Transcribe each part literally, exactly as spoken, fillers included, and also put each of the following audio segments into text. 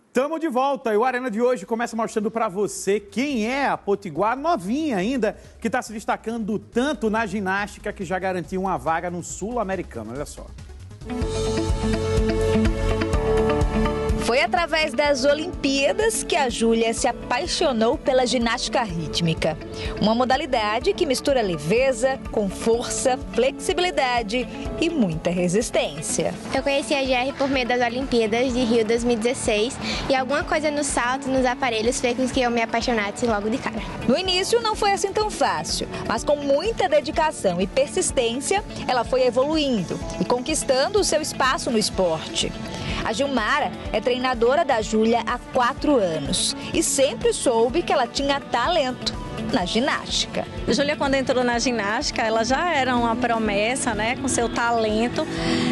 Tamo de volta e o Arena de hoje começa mostrando para você quem é a potiguar novinha ainda, que está se destacando tanto na ginástica que já garantiu uma vaga no Sul-Americano. Olha só. Foi através das Olimpíadas que a Júlia se apaixonou pela ginástica rítmica. Uma modalidade que mistura leveza com força, flexibilidade e muita resistência. Eu conheci a G R por meio das Olimpíadas de Rio dois mil e dezesseis e alguma coisa no salto, nos aparelhos, fez com que eu me apaixonasse logo de cara. No início não foi assim tão fácil, mas com muita dedicação e persistência, ela foi evoluindo e conquistando o seu espaço no esporte. A Gilmara é treinadora da Júlia há quatro anos e sempre soube que ela tinha talento na ginástica. A Júlia, quando entrou na ginástica, ela já era uma promessa, né, com seu talento,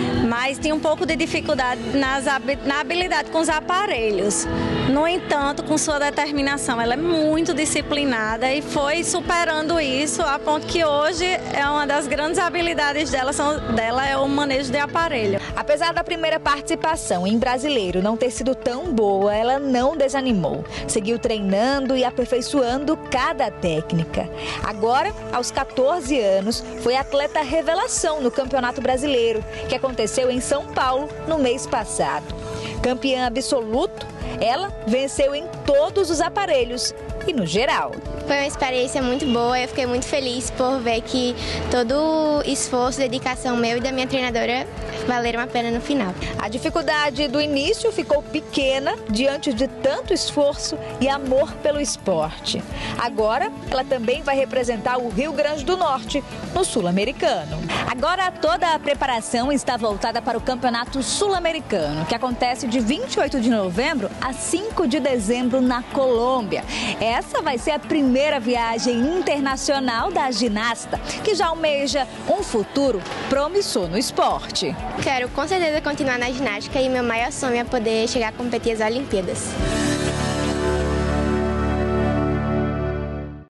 mas tinha um pouco de dificuldade nas, na habilidade com os aparelhos. No entanto, com sua determinação, ela é muito disciplinada e foi superando isso a ponto que hoje é uma das grandes habilidades dela, são, dela é o manejo de aparelho. Apesar da primeira participação em Brasileiro não ter sido tão boa, ela não desanimou. Seguiu treinando e aperfeiçoando cada técnica. Agora, aos quatorze anos, foi atleta revelação no Campeonato Brasileiro, que aconteceu em São Paulo no mês passado. Campeã absoluto, ela venceu em todos os aparelhos e no geral. Foi uma experiência muito boa, eu fiquei muito feliz por ver que todo o esforço, dedicação meu e da minha treinadora valeram a pena no final. A dificuldade do início ficou pequena diante de tanto esforço e amor pelo esporte. Agora, ela também vai representar o Rio Grande do Norte no Sul-Americano. Agora, toda a preparação está voltada para o Campeonato Sul-Americano, que acontece de vinte e oito de novembro a cinco de dezembro na Colômbia. Essa vai ser a primeira viagem internacional da ginasta, que já almeja um futuro promissor no esporte. Quero com certeza continuar na ginástica e meu maior sonho é poder chegar a competir as Olimpíadas.